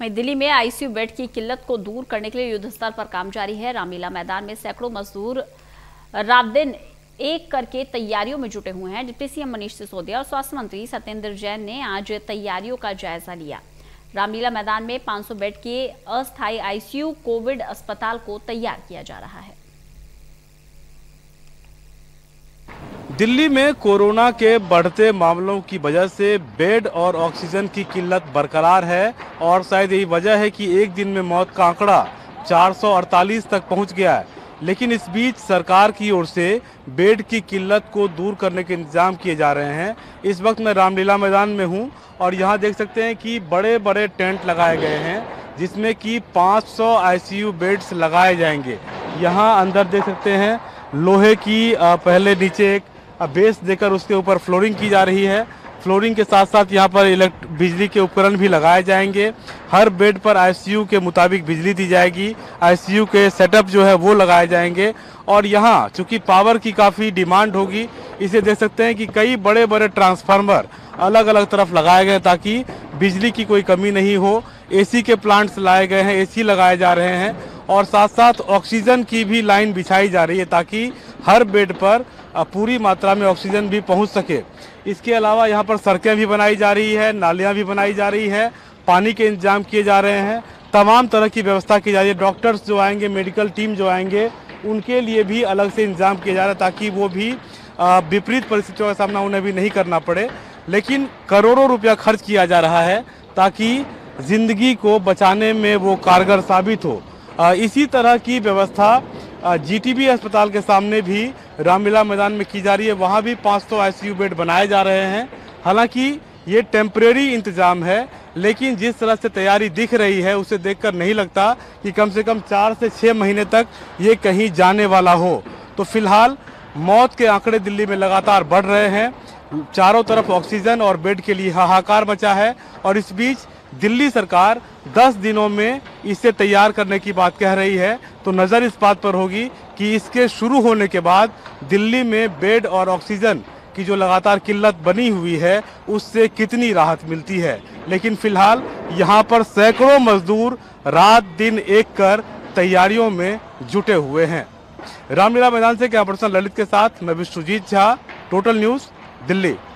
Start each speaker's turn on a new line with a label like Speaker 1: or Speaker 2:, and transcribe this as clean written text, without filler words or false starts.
Speaker 1: वहीं दिल्ली में ICU bed की किल्लत को दूर करने के लिए युद्ध स्तर पर काम जारी है। रामलीला मैदान में सैकड़ों मजदूर रात दिन एक करके तैयारियों में जुटे हुए हैं। डिप्टी सीएम मनीष सिसोदिया और स्वास्थ्य मंत्री सत्येंद्र जैन ने आज तैयारियों का जायजा लिया। रामलीला मैदान में 500 बेड के अस्थायी आईसीयू कोविड अस्पताल को तैयार किया जा रहा है।
Speaker 2: दिल्ली में कोरोना के बढ़ते मामलों की वजह से बेड और ऑक्सीजन की किल्लत बरकरार है और शायद यही वजह है कि एक दिन में मौत का आंकड़ा 448 तक पहुंच गया है। लेकिन इस बीच सरकार की ओर से बेड की किल्लत को दूर करने के इंतजाम किए जा रहे हैं। इस वक्त मैं रामलीला मैदान में हूं और यहां देख सकते हैं कि बड़े बड़े टेंट लगाए गए हैं जिसमें कि 500 आईसीयू बेड्स लगाए जाएंगे। यहां अंदर देख सकते हैं लोहे की पहले नीचे एक बेस देकर उसके ऊपर फ्लोरिंग की जा रही है। फ्लोरिंग के साथ साथ यहाँ पर बिजली के उपकरण भी लगाए जाएंगे। हर बेड पर आईसीयू के मुताबिक बिजली दी जाएगी। आईसीयू के सेटअप जो है वो लगाए जाएंगे और यहाँ चूंकि पावर की काफ़ी डिमांड होगी, इसे देख सकते हैं कि कई बड़े बड़े ट्रांसफार्मर अलग अलग तरफ लगाए गए ताकि बिजली की कोई कमी नहीं हो। एसी के प्लांट्स लाए गए हैं, एसी लगाए जा रहे हैं और साथ साथ ऑक्सीजन की भी लाइन बिछाई जा रही है ताकि हर बेड पर पूरी मात्रा में ऑक्सीजन भी पहुंच सके। इसके अलावा यहाँ पर सड़कें भी बनाई जा रही है, नालियाँ भी बनाई जा रही है, पानी के इंतजाम किए जा रहे हैं, तमाम तरह की व्यवस्था की जा रही है। डॉक्टर्स जो आएंगे, मेडिकल टीम जो आएंगे, उनके लिए भी अलग से इंतजाम किया जा रहा है ताकि वो भी विपरीत परिस्थितियों का सामना उन्हें भी नहीं करना पड़े। लेकिन करोड़ों रुपया खर्च किया जा रहा है ताकि जिंदगी को बचाने में वो कारगर साबित हो। इसी तरह की व्यवस्था जीटीबी अस्पताल के सामने भी रामलीला मैदान में की जा रही है। वहाँ भी 500 आईसीयू बेड बनाए जा रहे हैं। हालांकि ये टेम्परेरी इंतजाम है, लेकिन जिस तरह से तैयारी दिख रही है उसे देखकर नहीं लगता कि कम से कम 4 से 6 महीने तक ये कहीं जाने वाला हो। तो फिलहाल मौत के आंकड़े दिल्ली में लगातार बढ़ रहे हैं। चारों तरफ ऑक्सीजन और बेड के लिए हाहाकार मचा है और इस बीच दिल्ली सरकार 10 दिनों में इसे तैयार करने की बात कह रही है। तो नज़र इस बात पर होगी कि इसके शुरू होने के बाद दिल्ली में बेड और ऑक्सीजन की जो लगातार किल्लत बनी हुई है उससे कितनी राहत मिलती है। लेकिन फिलहाल यहाँ पर सैकड़ों मजदूर रात दिन एक कर तैयारियों में जुटे हुए हैं। रामलीला मैदान से कैमरा पर्सन ललित के साथ मैं विश्वजीत झा, टोटल न्यूज़, दिल्ली।